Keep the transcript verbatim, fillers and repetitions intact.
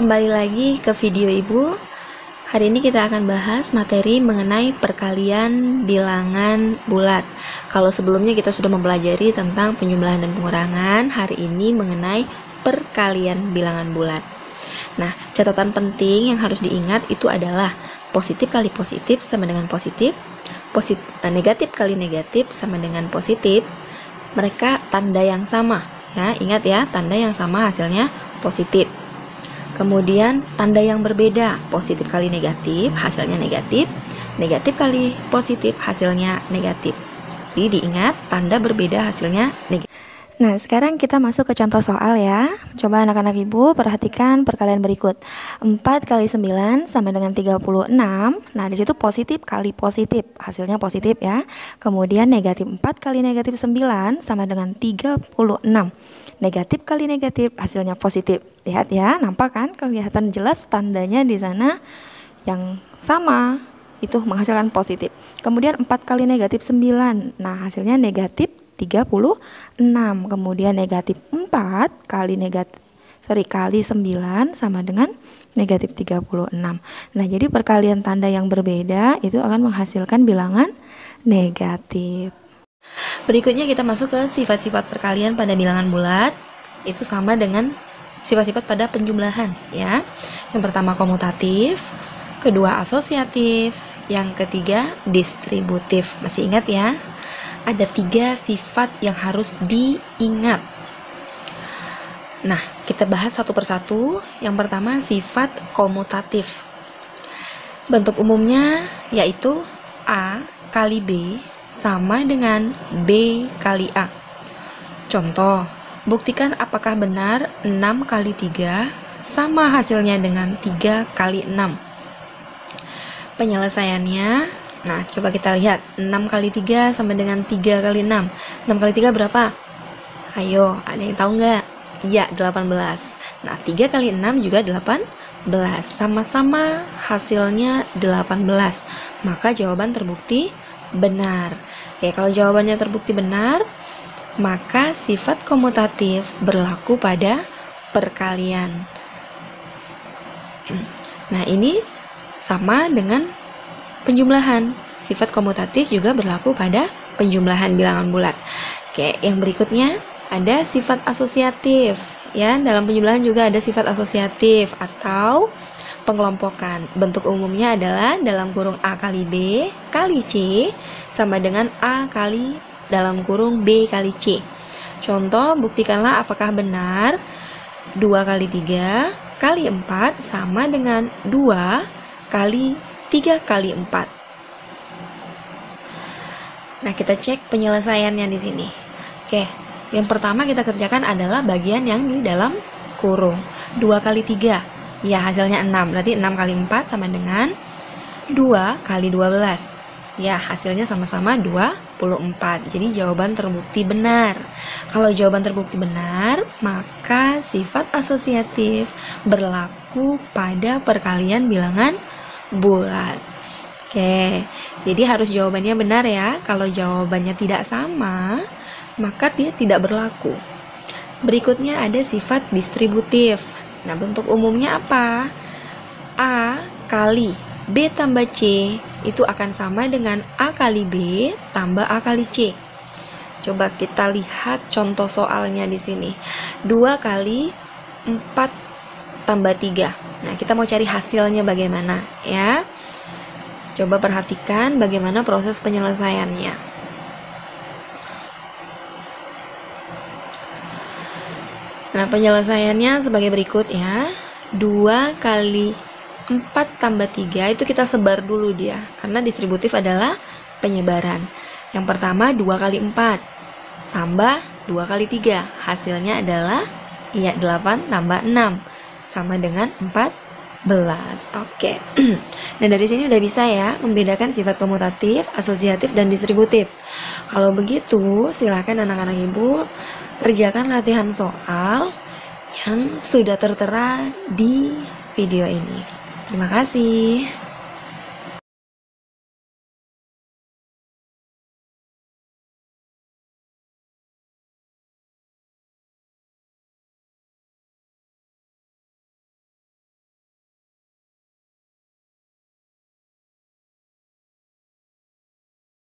Kembali lagi ke video Ibu. Hari ini kita akan bahas materi mengenai perkalian bilangan bulat. Kalau sebelumnya kita sudah mempelajari tentang penjumlahan dan pengurangan, hari ini mengenai perkalian bilangan bulat. Nah, catatan penting yang harus diingat itu adalah positif kali positif sama dengan positif, posit eh, negatif kali negatif sama dengan positif. Mereka tanda yang sama, ya. Ingat ya, tanda yang sama hasilnya positif. Kemudian tanda yang berbeda, positif kali negatif hasilnya negatif, negatif kali positif hasilnya negatif. Jadi diingat, tanda berbeda hasilnya negatif. Nah, sekarang kita masuk ke contoh soal ya. Coba anak-anak Ibu perhatikan perkalian berikut. empat kali sembilan sama dengan tiga puluh enam. Nah, di situ positif kali positif, hasilnya positif ya. Kemudian negatif empat kali negatif sembilan sama dengan tiga puluh enam. Negatif kali negatif hasilnya positif. Lihat ya, nampak kan? Kelihatan jelas tandanya di sana yang sama. Itu menghasilkan positif. Kemudian empat kali negatif sembilan. Nah, hasilnya negatif tiga puluh enam. Kemudian negatif empat kali negatif sorry kali sembilan sama dengan negatif tiga puluh enam. Nah, jadi perkalian tanda yang berbeda itu akan menghasilkan bilangan negatif. Berikutnya kita masuk ke sifat-sifat perkalian pada bilangan bulat. Itu sama dengan sifat-sifat pada penjumlahan ya. Yang pertama komutatif, kedua asosiatif, yang ketiga distributif. Masih ingat ya? Ada tiga sifat yang harus diingat. Nah, kita bahas satu persatu. Yang pertama sifat komutatif. Bentuk umumnya yaitu A kali B sama dengan B kali A. Contoh, buktikan apakah benar enam kali tiga sama hasilnya dengan tiga kali enam. Penyelesaiannya, nah, coba kita lihat. enam kali tiga sama dengan tiga kali enam. enam kali tiga berapa? Ayo, ada yang tahu nggak? Iya, delapan belas. Nah, tiga kali enam juga delapan belas. Sama-sama hasilnya delapan belas. Maka jawaban terbukti benar. Oke, kalau jawabannya terbukti benar, maka sifat komutatif berlaku pada perkalian. Nah, ini sama dengan penjumlahan. Sifat komutatif juga berlaku pada penjumlahan bilangan bulat. Oke, yang berikutnya ada sifat asosiatif. Ya, dalam penjumlahan juga ada sifat asosiatif atau pengelompokan. Bentuk umumnya adalah dalam kurung A kali B kali C sama dengan A kali dalam kurung B kali C. Contoh, buktikanlah apakah benar dua kali tiga kali empat sama dengan dua kali tiga kali empat. Nah, kita cek penyelesaiannya di sini. Oke, yang pertama kita kerjakan adalah bagian yang di dalam kurung. dua kali tiga, ya hasilnya enam. Berarti enam kali empat sama dengan dua kali dua belas. Ya, hasilnya sama-sama dua puluh empat. Jadi jawaban terbukti benar. Kalau jawaban terbukti benar, maka sifat asosiatif berlaku pada perkalian bilangan bulat. Oke, jadi harus jawabannya benar ya. Kalau jawabannya tidak sama, maka dia tidak berlaku. Berikutnya ada sifat distributif. Nah, bentuk umumnya apa? A kali B tambah C itu akan sama dengan A kali B tambah A kali C. Coba kita lihat contoh soalnya di sini. dua kali empat tambah tiga. Nah, kita mau cari hasilnya bagaimana ya. Coba perhatikan bagaimana proses penyelesaiannya. Nah, penyelesaiannya sebagai berikut ya. dua kali empat tambah tiga itu kita sebar dulu dia, karena distributif adalah penyebaran. Yang pertama dua kali empat tambah dua kali tiga. Hasilnya adalah ya delapan tambah enam sama dengan empat belas. Oke. Nah, dari sini udah bisa ya membedakan sifat komutatif, asosiatif, dan distributif. Kalau begitu, silakan anak-anak Ibu kerjakan latihan soal yang sudah tertera di video ini. Terima kasih.